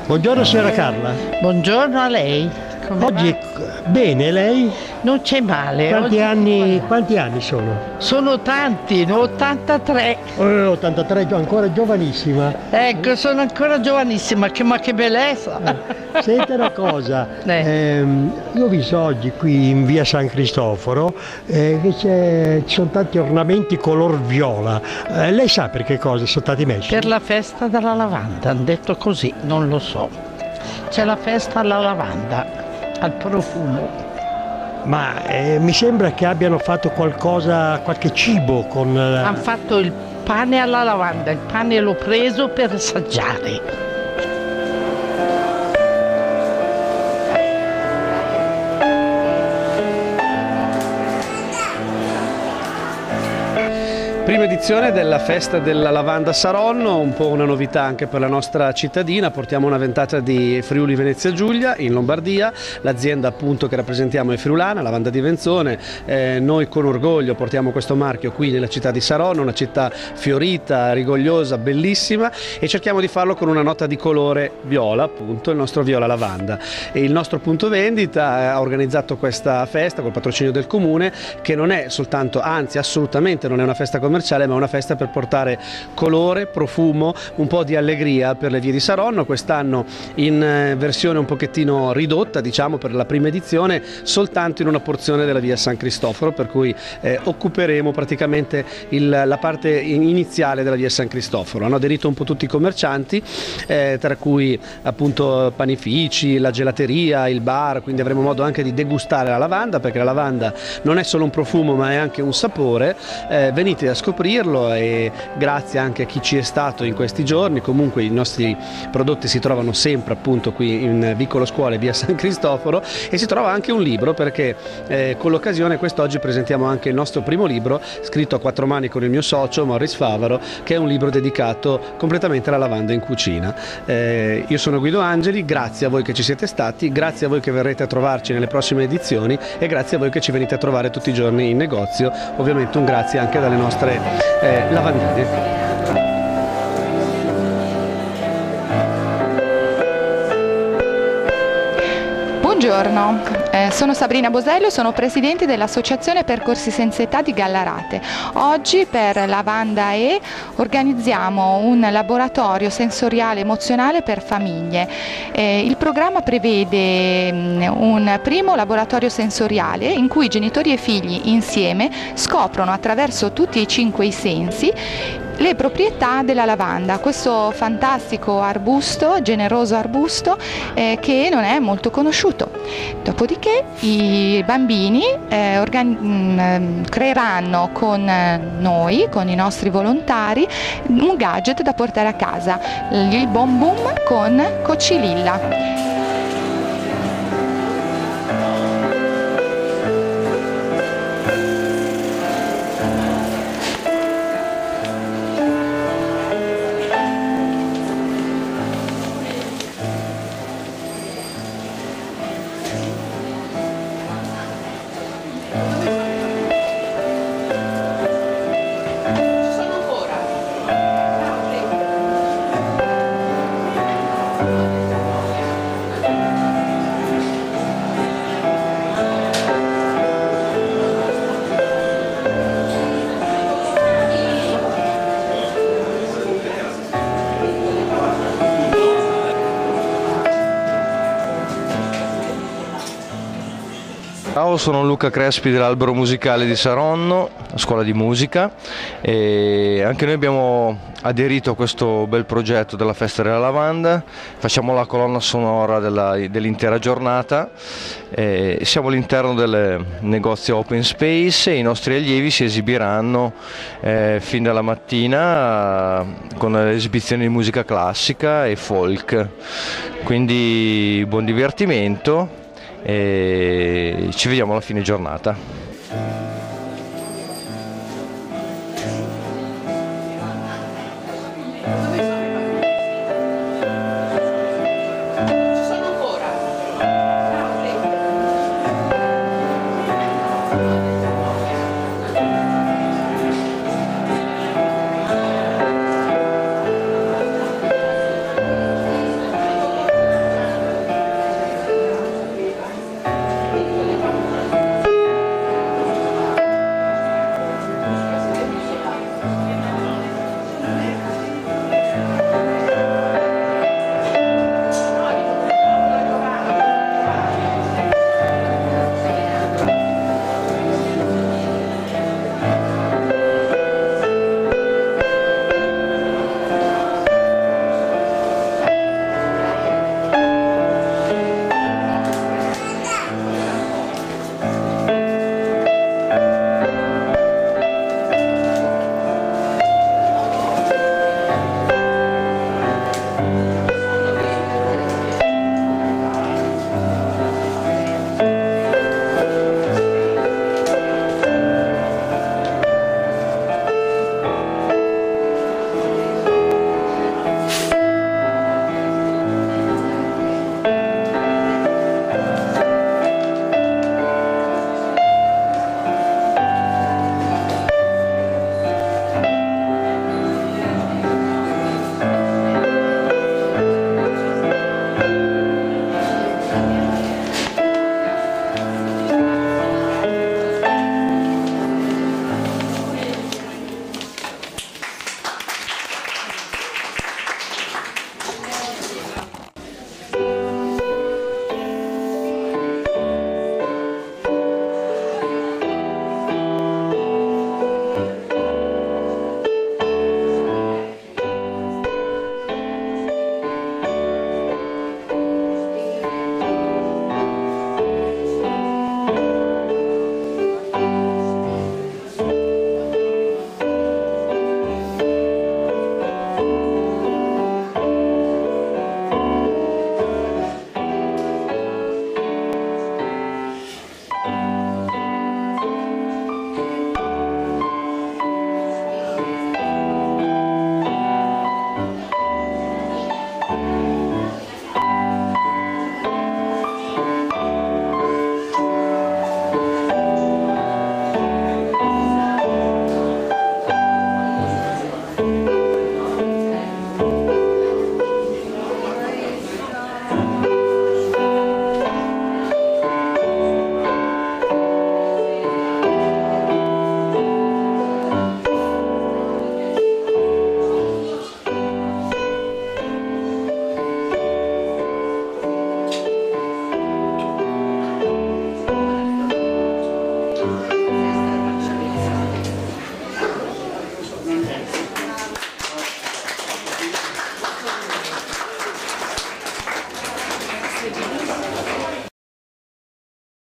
Buongiorno signora Carla. Buongiorno a lei. Come Oggi va? bene lei? Non c'è male. Quanti Oggi- anni sono? Sono tanti, ne ho 83. 83, ancora giovanissima. Ecco, sono ancora giovanissima, ma che bellezza. Senta una cosa, io ho visto oggi qui in via San Cristoforo che ci sono tanti ornamenti color viola. Lei sa per che cosa sono stati messi? Per la festa della lavanda, hanno detto così, non lo so. C'è la festa alla lavanda, al profumo. Ma mi sembra che abbiano fatto qualcosa, qualche cibo con... Hanno fatto il pane alla lavanda, il pane l'ho preso per assaggiare. Prima edizione della festa della lavanda a Saronno, un po' una novità anche per la nostra cittadina. Portiamo una ventata di Friuli Venezia Giulia in Lombardia, l'azienda appunto che rappresentiamo è friulana, Lavanda di Venzone. Noi con orgoglio portiamo questo marchio qui nella città di Saronno, una città fiorita, rigogliosa, bellissima, e cerchiamo di farlo con una nota di colore viola, appunto il nostro viola lavanda. E il nostro punto vendita ha organizzato questa festa col patrocinio del comune, che non è soltanto, anzi assolutamente non è una festa commerciale, ma è una festa per portare colore, profumo, un po' di allegria per le vie di Saronno. Quest'anno in versione un pochettino ridotta, diciamo, per la prima edizione, soltanto in una porzione della via San Cristoforo, per cui occuperemo praticamente la parte iniziale della via San Cristoforo. Hanno aderito un po' tutti i commercianti, tra cui appunto panifici, la gelateria, il bar, quindi avremo modo anche di degustare la lavanda, perché la lavanda non è solo un profumo ma è anche un sapore. Venite a scoprirlo, e grazie anche a chi ci è stato in questi giorni. Comunque i nostri prodotti si trovano sempre appunto qui in Vicolo Scuole via San Cristoforo, e si trova anche un libro, perché con l'occasione quest'oggi presentiamo anche il nostro primo libro scritto a quattro mani con il mio socio Morris Favaro, che è un libro dedicato completamente alla lavanda in cucina. Io sono Guido Angeli, grazie a voi che ci siete stati, grazie a voi che verrete a trovarci nelle prossime edizioni, e grazie a voi che ci venite a trovare tutti i giorni in negozio. Ovviamente un grazie anche dalle nostre lavandine. Buongiorno, sono Sabrina Bosello, sono presidente dell'Associazione Percorsi Senza Età di Gallarate. Oggi per Lavanda E organizziamo un laboratorio sensoriale emozionale per famiglie. Il programma prevede un primo laboratorio sensoriale in cui genitori e figli insieme scoprono attraverso tutti e cinque i sensi le proprietà della lavanda, questo fantastico arbusto, generoso arbusto che non è molto conosciuto. Dopodiché i bambini creeranno con noi, con i nostri volontari, un gadget da portare a casa, il Bom Boom con Coccililla. Ciao, sono Luca Crespi dell'Albero Musicale di Saronno, scuola di musica, e anche noi abbiamo aderito a questo bel progetto della Festa della Lavanda. Facciamo la colonna sonora dell'intera giornata, siamo all'interno del negozio Open Space e i nostri allievi si esibiranno fin dalla mattina con le esibizioni di musica classica e folk, quindi buon divertimento e ci vediamo alla fine giornata.